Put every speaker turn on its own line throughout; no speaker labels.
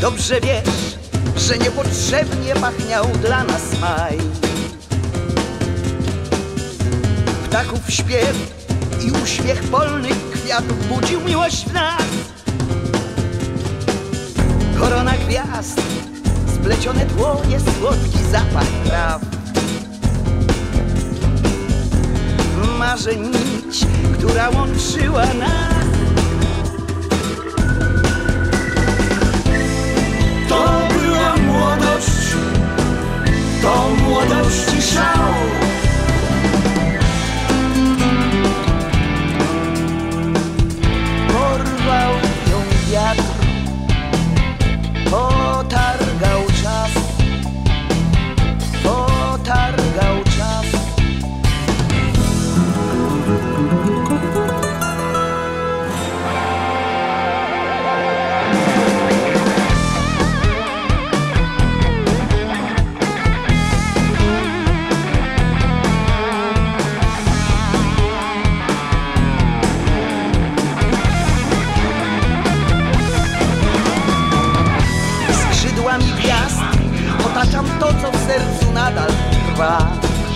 Dobrze wiesz, że niepotrzebnie pachniał dla nas maj. Ptaków śpiew i uśmiech polnych kwiatów budził miłość w nas. Korona gwiazd, splecione dłonie, słodki zapach traw. Marzeń nić, która łączyła nas.
To była młodość, to młodości szał.
Porwał ją wiatr, potargał czas, potargał czas. Skrzydłami gwiazd otaczam to, co w sercu nadal trwa.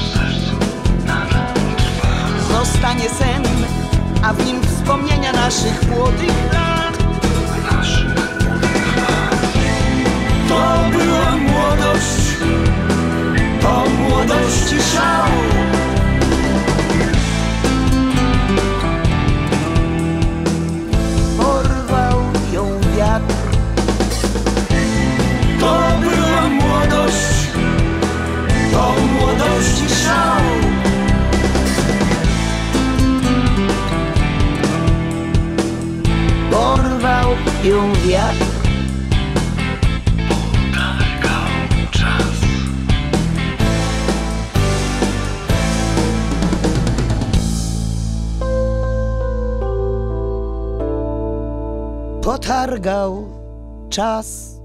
Zostanie sen, a w nim wspomnienia naszych młodych lat.
To była młodość, to młodości szał.
Porwał ją wiatr,
To była młodość, to młodości szał.
porwał ją wiatr.
Potargał czas.
Potargał czas.